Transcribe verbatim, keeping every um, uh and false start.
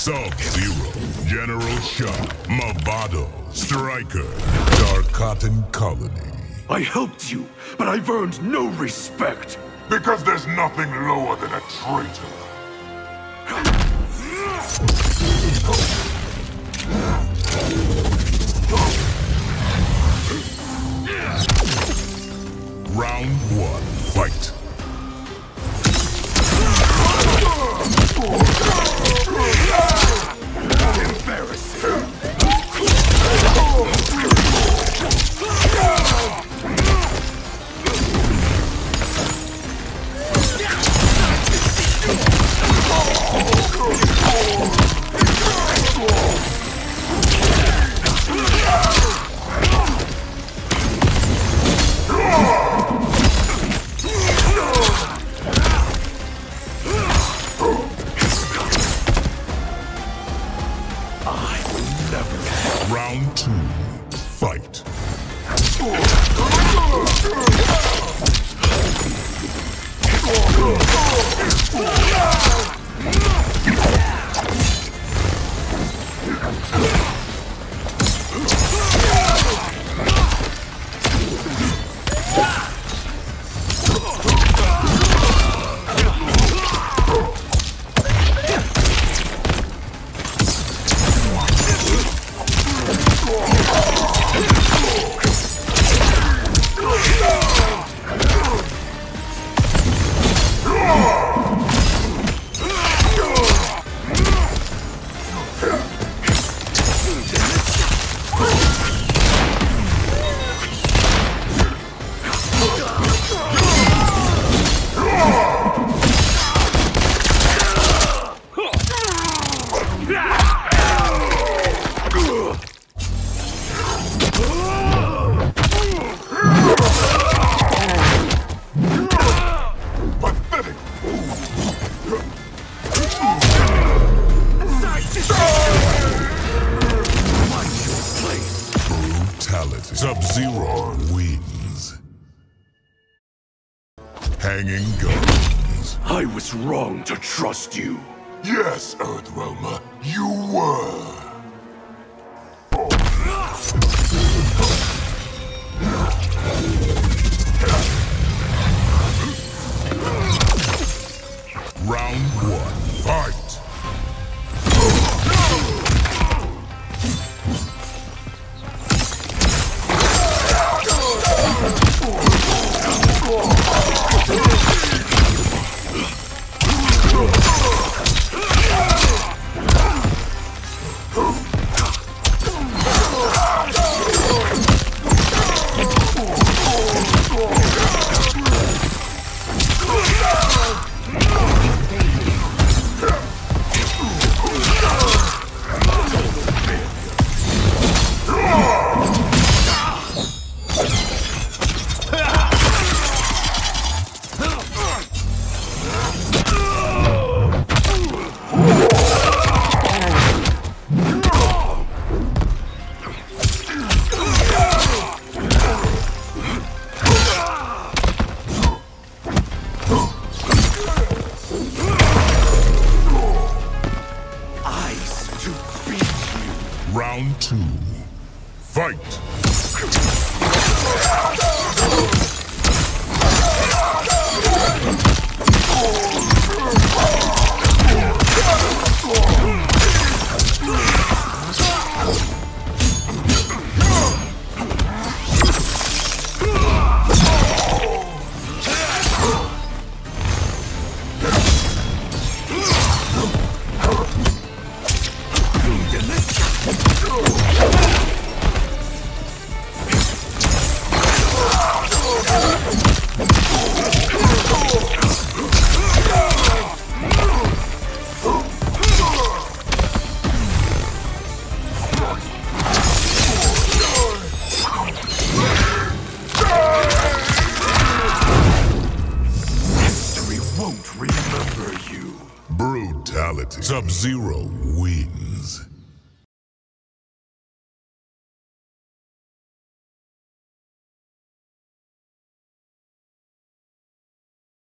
Sub-Zero, General Shao, Movado, Striker, Dark Cotton Colony. I helped you, but I've earned no respect. Because there's nothing lower than a traitor. Round one, fight. Embarrassing. Round two, fight. Sub-Zero wins. Hanging guns. I was wrong to trust you. Yes, Earthrealmer, you were. Round one, fight! Round two, fight! Brutality. Sub-Zero wins.